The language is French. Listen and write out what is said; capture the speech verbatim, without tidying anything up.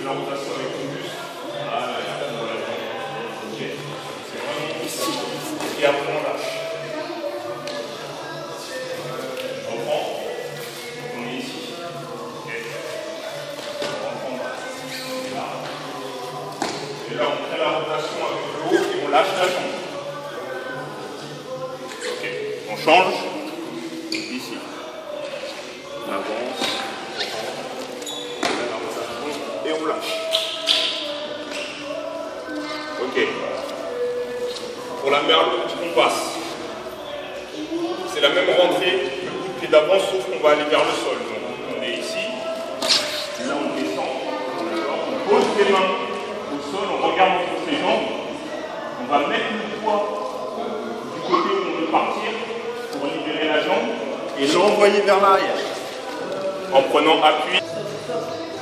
fais la rotation avec ton buste. Voilà, ok. C'est vraiment ici. Et après on lâche. On reprend. On est ici. Ok. On reprend bas. Et là. Et là on fait la rotation avec le haut et on lâche la jambe. Ok. On change. Ici. On avance. Et on lâche. Ok. Pour la merle qu'on passe. C'est la même rentrée que le coup de pied d'avant, sauf qu'on va aller vers le sol. Donc on est ici. Là on descend. On pose les mains au sol, on regarde entre ses jambes. On va mettre le poids du côté où on veut partir pour libérer la jambe et l'envoyer vers l'arrière. En prenant appui.